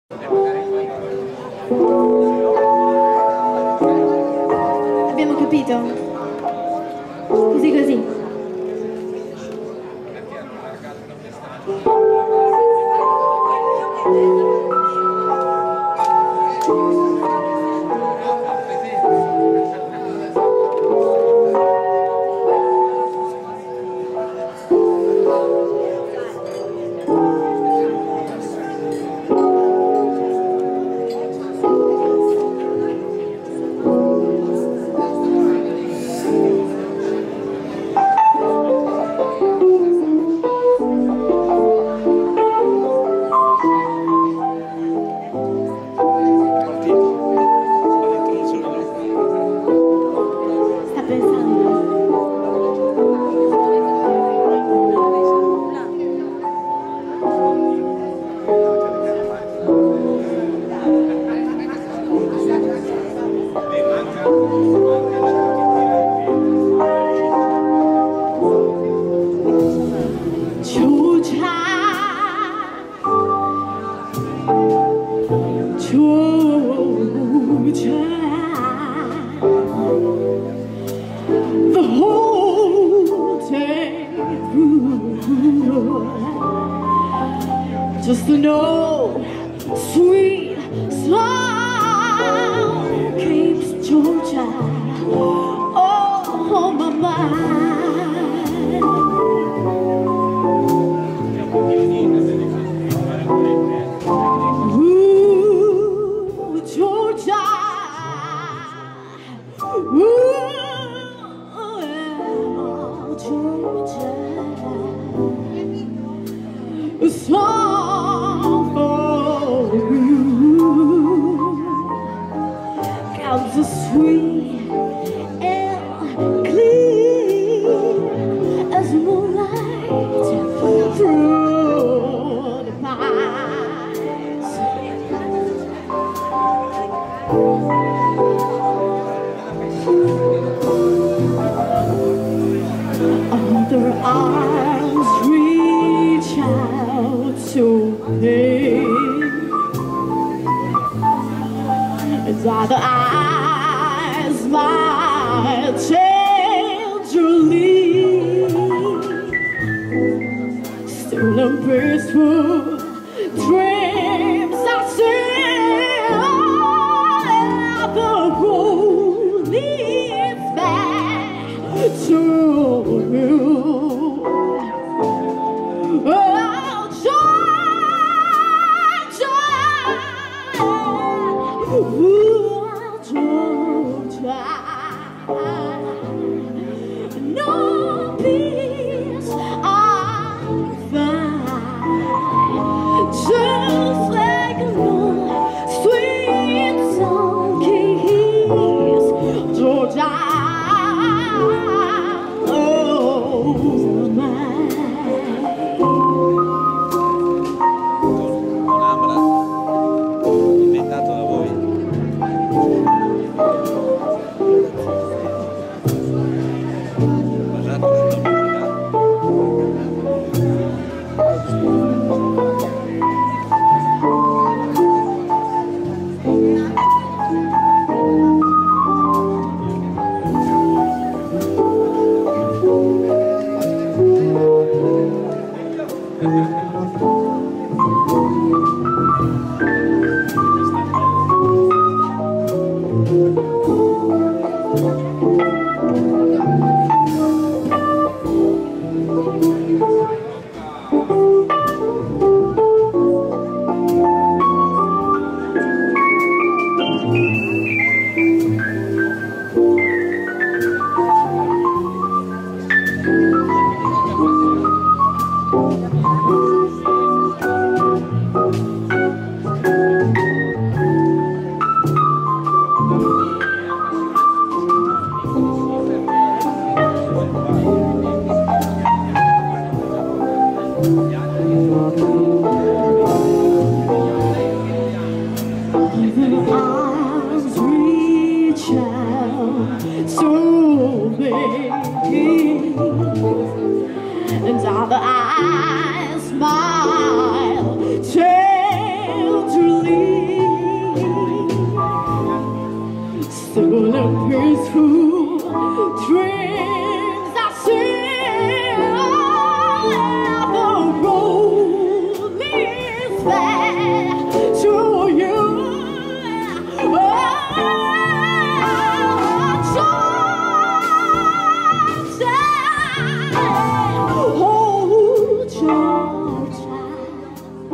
Abbiamo capito? Così così. The whole day through, just to know sweet sound keeps Georgia on my mind. Ooh, Georgia. Ooh. A song for you comes as sweet and clear as moonlight through the pines. Other arms reach out to me, and other eyes might tenderly still in peaceful dreams I see. The road leads back to you. No peace I find peaceful dreams I see. The road leads back to you. Hold your child.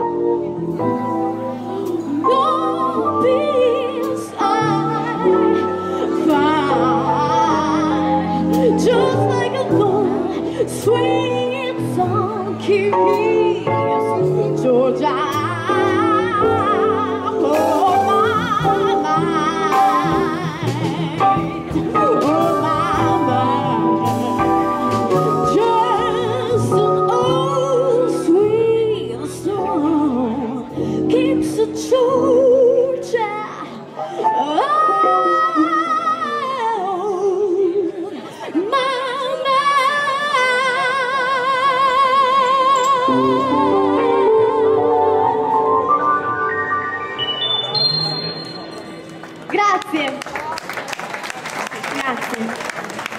Won't be fine, just like a boy, sweet song keeps Georgia. Georgia, oh, my mind. Grazie. Grazie.